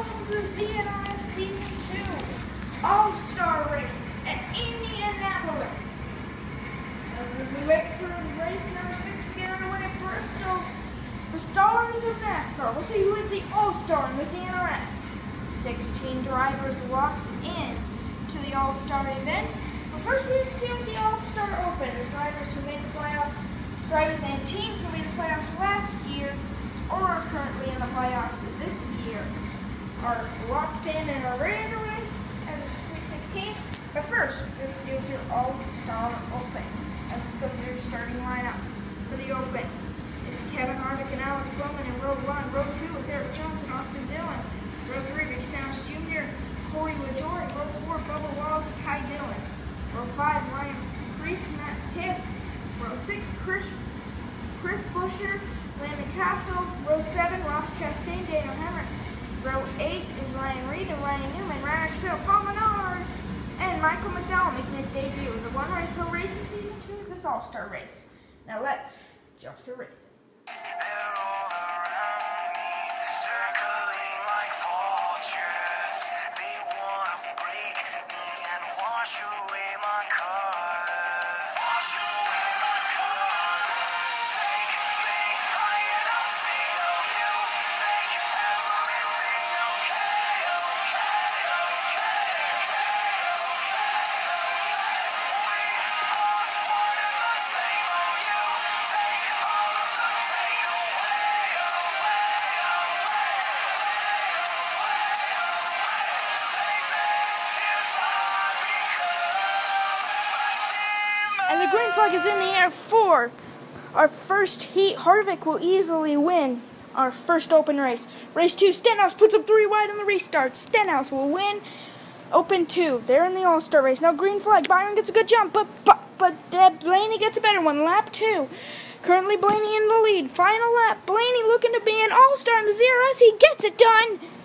the ZNIS Season 2 All-Star Race at Indianapolis. We wait for race number 6 to get underway at Bristol. The stars of NASCAR. We'll see who is the All-Star in the ZNRS. 16 drivers locked in to the All-Star event. But first we have to deal with the All-Star Open. There's drivers who made the playoffs, drivers and teams who made the playoffs last year or are currently in the playoffs this year are locked in and are ready to race at the Sweet 16. But first, we have to deal with your All-Star Open. And let's go through your starting lineups for the Open. It's Kevin Harvick and Alex Bowman in row 1. Row 2, it's Eric Jones and Austin Dillon. Row 3, Rick Stenhouse Jr., Corey LaJoie. Row 4, Bubba Wallace, Ty Dillon. Row 5, Ryan Preece, Matt Tiff. Row 6, Chris Buescher, Landon Castle. Row 7, Ross Chastain, Daniel Hemrick. Row 8 is Ryan Reed and Ryan Newman, Ryan Ashfield, Paul Menard, and Michael McDowell making his debut. The One Race Hill Race in Season 2 is this All-Star Race. Now let's jump to racing. And the green flag is in the air for our first heat. Harvick will easily win our first open race. Race 2, Stenhouse puts up 3 wide on the restart. Stenhouse will win Open 2. They're in the All-Star race. Now green flag, Byron gets a good jump, but Blaney gets a better one. Lap 2. Currently Blaney in the lead. Final lap, Blaney looking to be an All-Star in the ZRS. He gets it done.